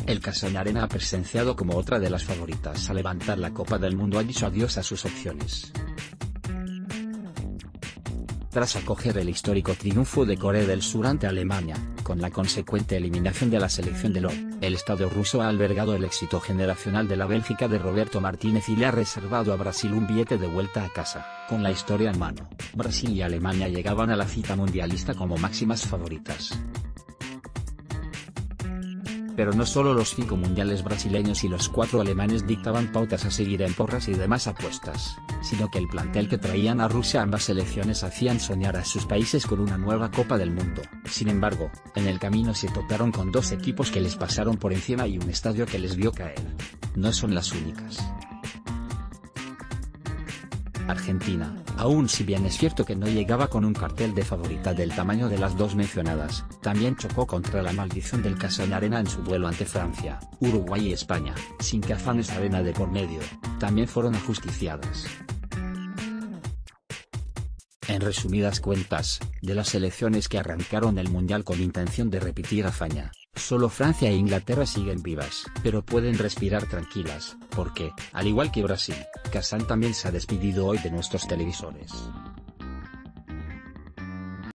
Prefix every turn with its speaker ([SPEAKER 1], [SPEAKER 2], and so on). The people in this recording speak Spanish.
[SPEAKER 1] El Cassano ha presenciado como otra de las favoritas a levantar la Copa del Mundo, ha dicho adiós a sus opciones. Tras acoger el histórico triunfo de Corea del Sur ante Alemania, con la consecuente eliminación de la selección de LoL, el estadio ruso ha albergado el éxito generacional de la Bélgica de Roberto Martínez y le ha reservado a Brasil un billete de vuelta a casa. Con la historia en mano, Brasil y Alemania llegaban a la cita mundialista como máximas favoritas. Pero no solo los 5 mundiales brasileños y los 4 alemanes dictaban pautas a seguir en porras y demás apuestas, sino que el plantel que traían a Rusia ambas selecciones hacían soñar a sus países con una nueva Copa del Mundo. Sin embargo, en el camino se toparon con 2 equipos que les pasaron por encima y un estadio que les vio caer. No son las únicas. Argentina, aun si bien es cierto que no llegaba con un cartel de favorita del tamaño de las 2 mencionadas, también chocó contra la maldición del Cassano en su duelo ante Francia, Uruguay y España, sin que afanes arena de por medio, también fueron ajusticiadas. En resumidas cuentas, de las selecciones que arrancaron el Mundial con intención de repetir hazaña, solo Francia e Inglaterra siguen vivas, pero pueden respirar tranquilas, porque, al igual que Brasil, Cassano también se ha despedido hoy de nuestros televisores.